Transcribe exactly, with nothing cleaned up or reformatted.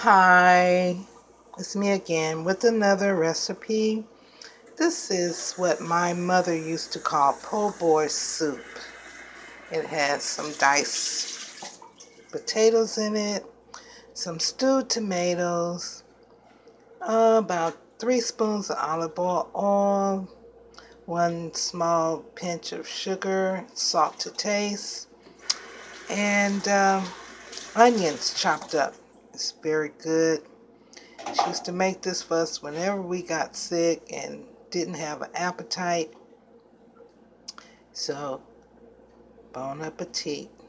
Hi, it's me again with another recipe. This is what my mother used to call po' boy soup. It has some diced potatoes in it, some stewed tomatoes, uh, about three spoons of olive oil, oil, one small pinch of sugar, salt to taste, and um, onions chopped up. It's very good. She used to make this for us whenever we got sick and didn't have an appetite. So, bon appetit.